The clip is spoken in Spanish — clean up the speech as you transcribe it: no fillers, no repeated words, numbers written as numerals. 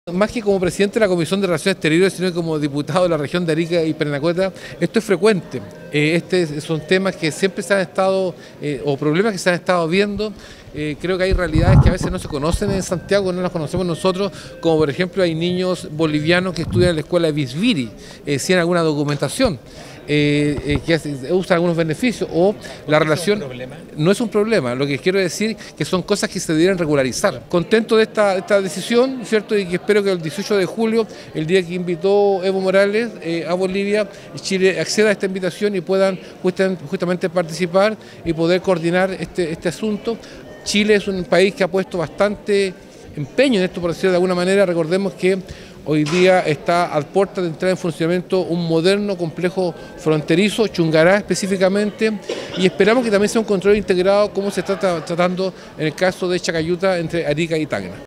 Más que como presidente de la Comisión de Relaciones Exteriores, sino como diputado de la región de Arica y Parinacota, esto es frecuente. Son temas que siempre se han estado, o problemas que se han estado viendo. Creo que hay realidades que a veces no se conocen en Santiago, no las conocemos nosotros, como por ejemplo hay niños bolivianos que estudian en la escuela de Bisbiri, sin alguna documentación. Que usan algunos beneficios o la relación no es un problema, lo que quiero decir que son cosas que se debieran regularizar. Contento de esta decisión, ¿cierto? Y que espero que el 18 de julio, el día que invitó Evo Morales a Bolivia, Chile acceda a esta invitación y puedan justamente participar y poder coordinar este asunto. Chile es un país que ha puesto bastante empeño en esto, por decirlo de alguna manera. Recordemos que hoy día está a puertas de entrar en funcionamiento un moderno complejo fronterizo, Chungará específicamente, y esperamos que también sea un control integrado como se está tratando en el caso de Chacayuta entre Arica y Tacna.